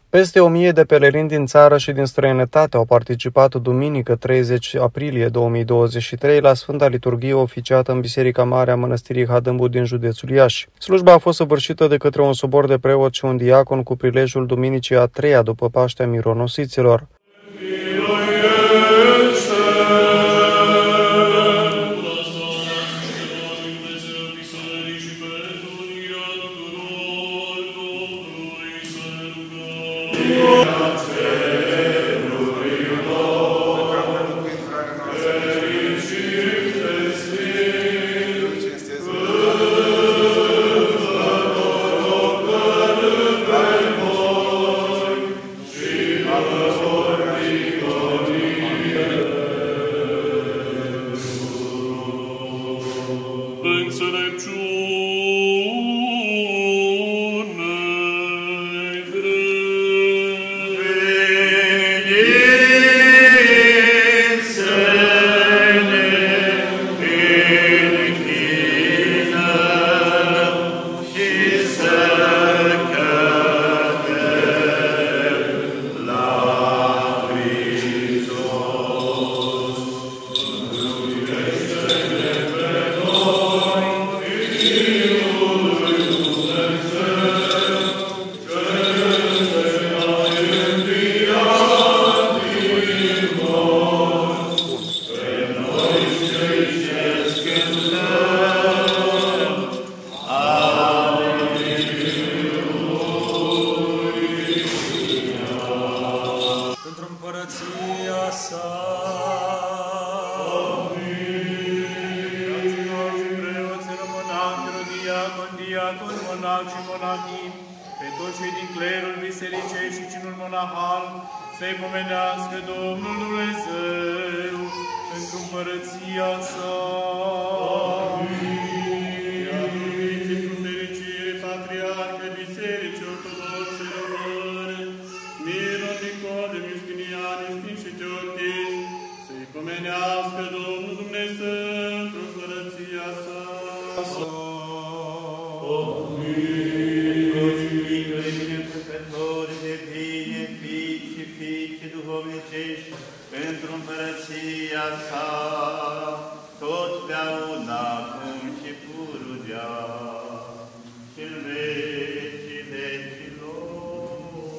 Peste 1000 de pelerini din țară și din străinătate au participat duminică 30 aprilie 2023 la Sfânta Liturghie oficiată în Biserica Mare a Mănăstirii Hadâmbu din județul Iași. Slujba a fost săvârșită de către un sobor de preot și un diacon cu prilejul duminicii a treia după Paștea Mironosiților. Pe toți cei din clerul bisericei și cinul monahal să-i pomenească Domnul Dumnezeu pentru împărăția sa. Iaduriți cu fericire Patriarhe Bisericii Ortodoxe Române, Miron, Nicodem, Justinian, Iustin și Teotis, să-i pomenească Domnul Dumnezeu pentru împărăția sa. Pentru împărăția sa, totdeauna, acum și pururea, și în vecii vecilor.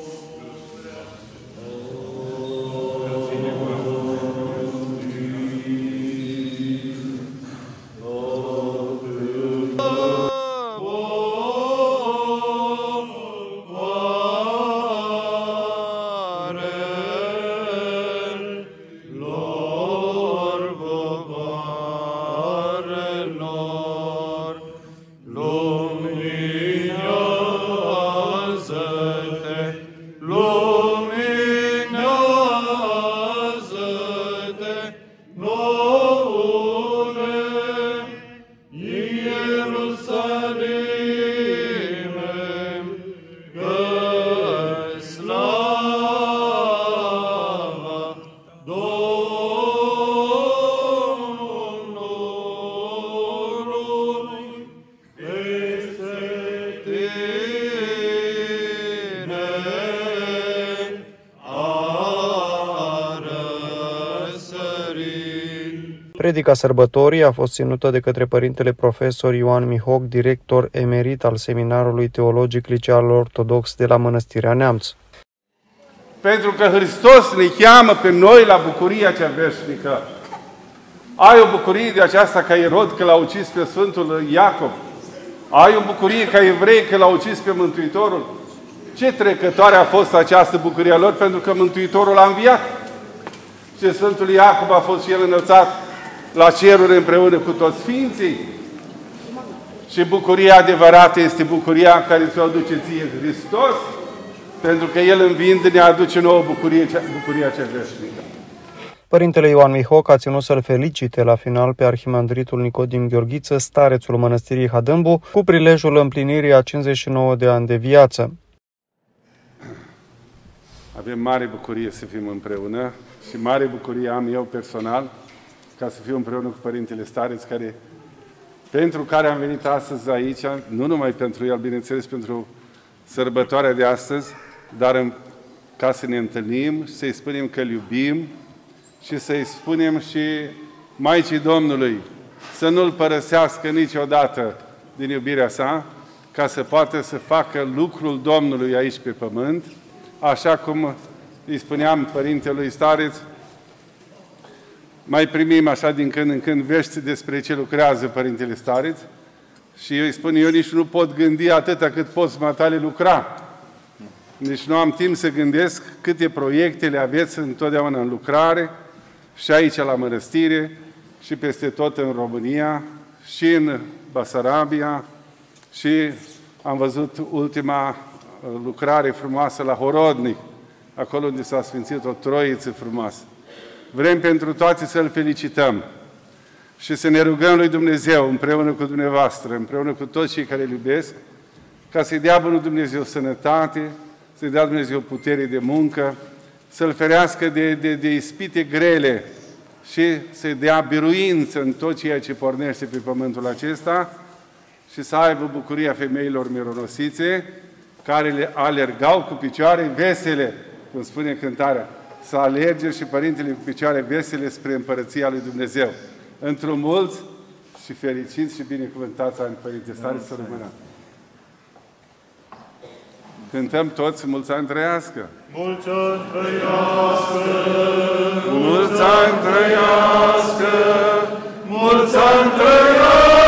Predica sărbătorii a fost ținută de către părintele profesor Ioan Mihoc, director emerit al Seminarului Teologic Liceal Ortodox de la Mănăstirea Neamț. Pentru că Hristos ne cheamă pe noi la bucuria cea veșnică. Ai o bucurie de aceasta ca Irod că l-a ucis pe Sfântul Iacov? Ai o bucurie ca evrei că l-a ucis pe Mântuitorul? Ce trecătoare a fost această bucurie a lor, pentru că Mântuitorul a înviat. Și Sfântul Iacov a fost și el înălțat la ceruri împreună cu toți Sfinții. Și bucuria adevărată este bucuria care ți-o aduce ție Hristos, pentru că El înviind ne aduce nouă bucuria cea veșnică. Părintele Ioan Mihoc a ținut să-l felicite la final pe arhimandritul Nicodim Gheorghiță, starețul Mănăstirii Hadâmbu, cu prilejul împlinirii a 59 de ani de viață. Avem mare bucurie să fim împreună și mare bucurie am eu personal ca să fiu împreună cu Părintele Stareț, pentru care am venit astăzi aici, nu numai pentru el, bineînțeles pentru sărbătoarea de astăzi, dar ca să ne întâlnim, să-i spunem că îl iubim și să-i spunem și Maicii Domnului să nu-L părăsească niciodată din iubirea sa, ca să poată să facă lucrul Domnului aici pe pământ, așa cum îi spuneam Părintelui Stareț, mai primim așa din când în când vești despre ce lucrează Părintele Stareț și eu îi spun, eu nici nu pot gândi atâta cât poți matale lucra. Deci nu am timp să gândesc câte proiectele aveți întotdeauna în lucrare și aici la mănăstire și peste tot în România și în Basarabia și am văzut ultima lucrare frumoasă la Horodnic, acolo unde s-a sfințit o troiță frumoasă. Vrem pentru toate să-L felicităm și să ne rugăm lui Dumnezeu împreună cu dumneavoastră, împreună cu toți cei care îl iubesc, ca să-i dea Bunul Dumnezeu sănătate, să-i dea Dumnezeu putere de muncă, să-L ferească de ispite grele și să-i dea biruință în tot ceea ce pornește pe pământul acesta și să aibă bucuria femeilor mironosițe care le alergau cu picioare vesele, cum spune cântarea, să alerge și Părintele cu picioare vesele spre Împărăția lui Dumnezeu. Într-un mulți și fericiți și binecuvântați ani, Părinte Stareț, să rămână. Cântăm toți, mulți ani trăiască! Mulți ani trăiască! Mulți ani trăiască! Mulți ani trăiască!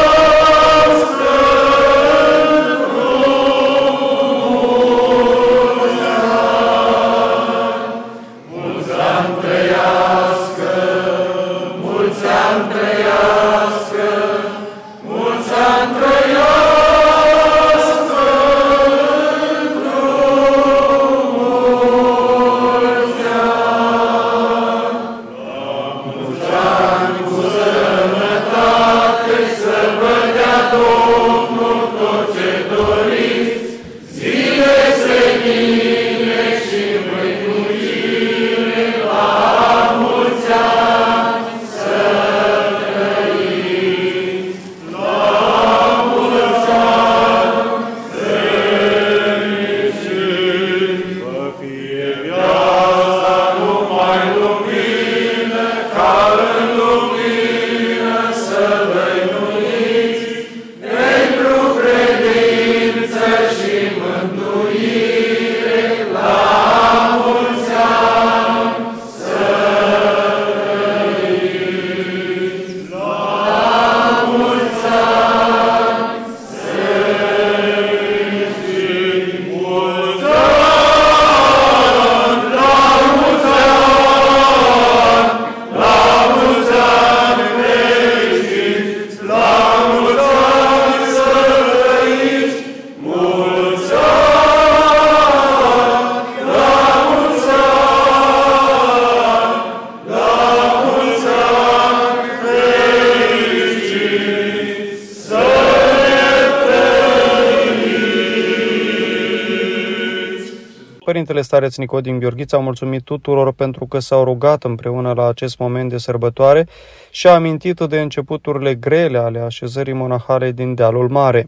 Părintele Stareț Nicodim Gheorghiță a mulțumit tuturor pentru că s-au rugat împreună la acest moment de sărbătoare și a amintit de începuturile grele ale așezării monahale din Dealul Mare.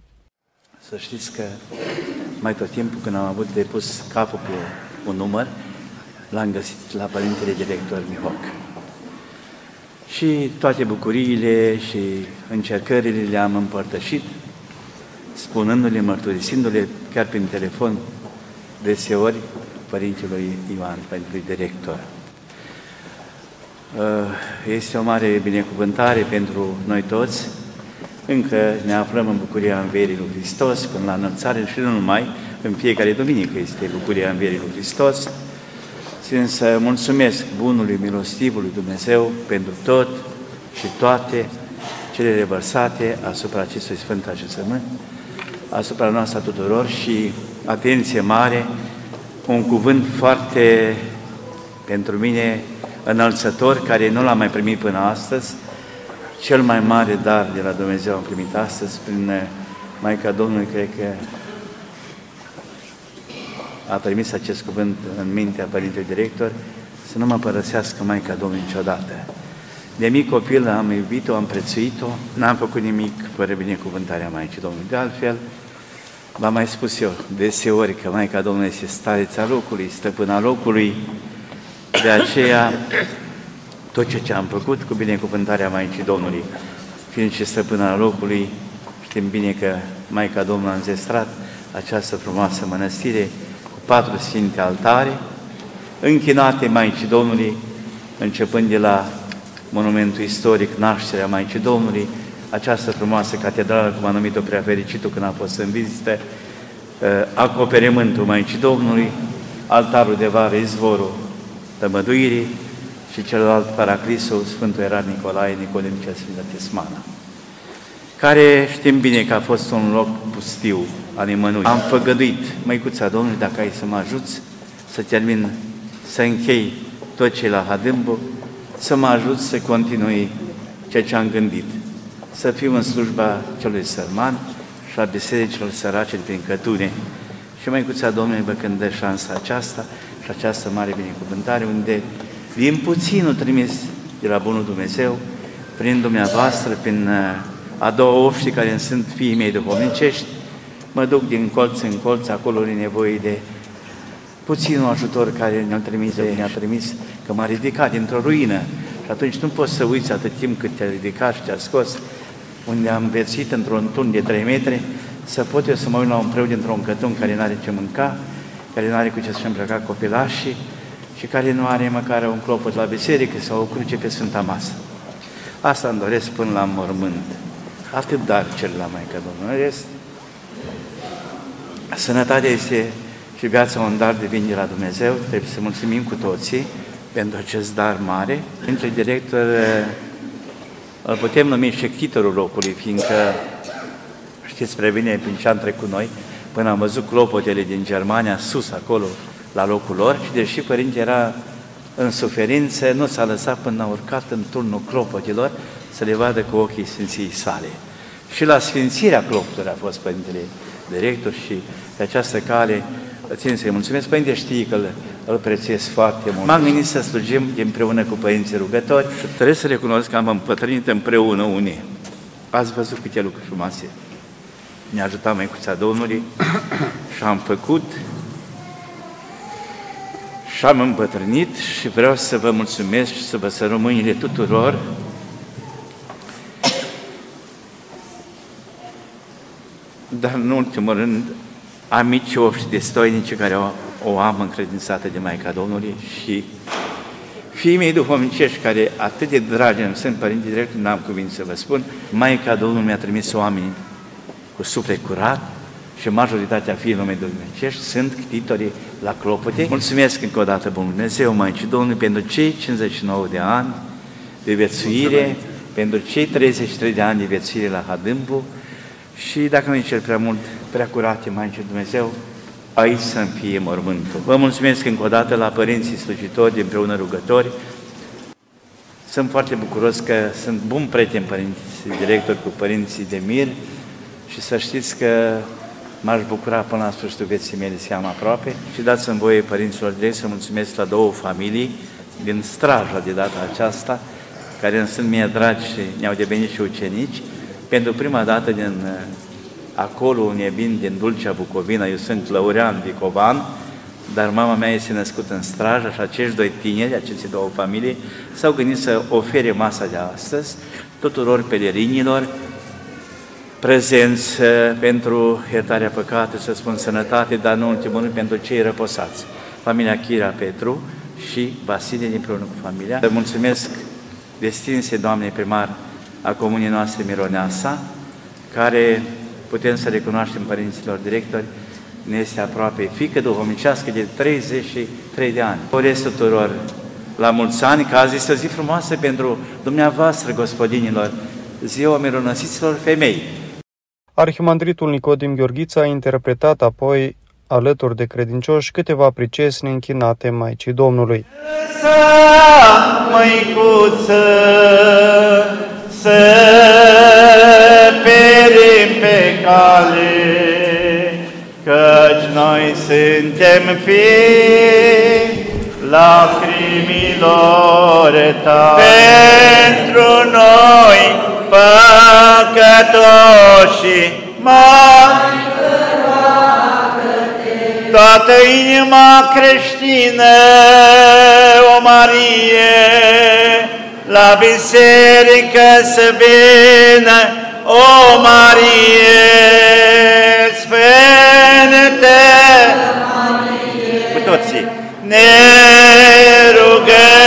Să știți că mai tot timpul când am avut de pus capul pe un număr, l-am găsit la Părintele Director Mihoc. Și toate bucuriile și încercările le-am împărtășit, spunându-le, mărturisindu-le chiar prin telefon, deseori Părintelui Ioan, Părintelui Director. Este o mare binecuvântare pentru noi toți. Încă ne aflăm în bucuria Învierii lui Hristos până la înălțare și nu numai, în fiecare duminică este bucuria Învierii lui Hristos. Țin să mulțumesc bunului, milostivului Dumnezeu pentru tot și toate cele revărsate asupra acestui Sfânt Așezământ, asupra noastră tuturor și atenție mare, un cuvânt foarte, pentru mine, înălțător, care nu l-am mai primit până astăzi. Cel mai mare dar de la Dumnezeu am primit astăzi prin Maica Domnului, cred că a trimis acest cuvânt în mintea Părintelui Director, să nu mă părăsească Maica Domnului niciodată. De mic copil am iubit-o, am prețuit-o, n-am făcut nimic fără binecuvântarea Maicii Domnului. De altfel, V-am mai spus eu deseori că Maica Domnului este stareța locului, stăpâna locului, de aceea tot ce am făcut cu binecuvântarea Maicii Domnului, fiind și stăpâna locului, știm bine că Maica Domnului a înzestrat această frumoasă mănăstire cu 4 sfinte altare, închinate Maicii Domnului, începând de la monumentul istoric Nașterea Maicii Domnului, această frumoasă catedrală, cum a numit-o Preafericitul când a fost în vizită, acoperământul Maicii Domnului, altarul de vară, izvorul tămăduirii și celălalt paraclisul Sfântul Ierar Nicolae, Nicodim cel Sfântă Tismana, care știm bine că a fost un loc pustiu al nimănui. Am făgăduit, Măicuța Domnului, dacă ai să mă ajuți să termin, să închei tot ce e la Hadâmbu, să mă ajut să continui ceea ce am gândit, să fiu în slujba celui sărman și a bisericilor sărace prin Cătune. Și Măicuța Domnului vă când dă șansa aceasta și această mare binecuvântare, unde din puținul trimis de la Bunul Dumnezeu, prin dumneavoastră, prin a doua oști care sunt fiii mei duhovnicești, mă duc din colț în colț, acolo e nevoie de puținul ajutor care ne-a trimis, că m-a ridicat dintr-o ruină. Și atunci nu poți să uiți atât timp cât te-a ridicat și te-a scos, unde am viețuit într-un turn de 3 metri, să pot eu să mă uit la un preot dintr-un cătun care n-are ce mânca, care nu are cu ce să-și îmbrăca copilașii și care nu are măcar un clopot la biserică sau o cruce pe Sfânta Masă. Asta îmi doresc până la mormânt. Atât dar cer la Maica Domnului. În rest, sănătatea este și viața un dar divin de la Dumnezeu. Trebuie să mulțumim cu toții pentru acest dar mare. Între director îl putem numi și chititorul locului, fiindcă știți prea bine prin ce am trecut noi, până am văzut clopotele din Germania sus acolo, la locul lor, și deși părinte era în suferință, nu s-a lăsat până a urcat în turnul clopotelor să le vadă cu ochii Sfinției sale. Și la sfințirea clopotelor a fost părintele director și pe această cale țin să-i mulțumesc. Părinte știe că îl prețuiesc foarte mult. M-am gândit să slujim împreună cu părinții rugători și trebuie să recunosc că am împătrânit împreună unii. Ați văzut câte lucruri frumoase ne-a ajutat Măicuța Domnului și am făcut și am îmbătrânit și vreau să vă mulțumesc și să vă sărut mâinile tuturor. Dar în ultimul rând, amici oști destoinici care o am încredințată de Maica Domnului și fiii mei duhovnicești care atât de dragi îmi sunt, părinte direct, n-am cuvinte să vă spun, Maica Domnului mi-a trimis oameni cu suflet curat și majoritatea fiilor mei duhovnicești sunt ctitorii la clopote. Mulțumesc încă o dată Bunul Dumnezeu, Maicii Domnului, pentru cei 59 de ani de viețuire, pentru cei 33 de ani de viețuire la Hadâmbu și, dacă nu-i cer prea mult, prea curate Maicii Dumnezeu, aici să-mi fie mormântul. Vă mulțumesc încă o dată la părinții slujitori, împreună rugători. Sunt foarte bucuros că sunt bun prieten părinții directori cu părinții de mir și să știți că m-aș bucura până la sfârșitul vieții mele să am aproape. Și dați-mi voie, părinților direct, să mulțumesc la 2 familii din Straja de data aceasta, care îmi sunt mie dragi și ne-au devenit și ucenici. Pentru prima dată din acolo unde vin din Dulcea Bucovina, eu sunt Lăurean Vicovan, dar mama mea este născută în Straja și acești 2 tineri, aceste 2 familii, s-au gândit să ofere masa de astăzi tuturor pelerinilor prezenți pentru iertarea păcatelor, să spun sănătate, dar nu în ultimul rând pentru cei răposați. Familia Chira Petru și Vasile împreună cu familia. Vă mulțumesc, destinse Doamne primar a comuniei noastre Mironeasa, care putem să recunoaștem părinților directori, ne este aproape fiică duhovnicească de 33 de ani. Doresc tuturor la mulți ani, că azi este o zi frumoasă pentru dumneavoastră, gospodinilor, ziua mironosiților femei. Arhimandritul Nicodim Gheorghiță a interpretat apoi, alături de credincioși, câteva pricesni închinate Maicii Domnului. Măicuță, să perim pe cale, căci noi suntem fii lacrimilor tale. Pentru noi păcătoși, Maică toată inima creștină, o Marie, la biserică să vină, o Marie Sfântă, cu toții, ne rugăm.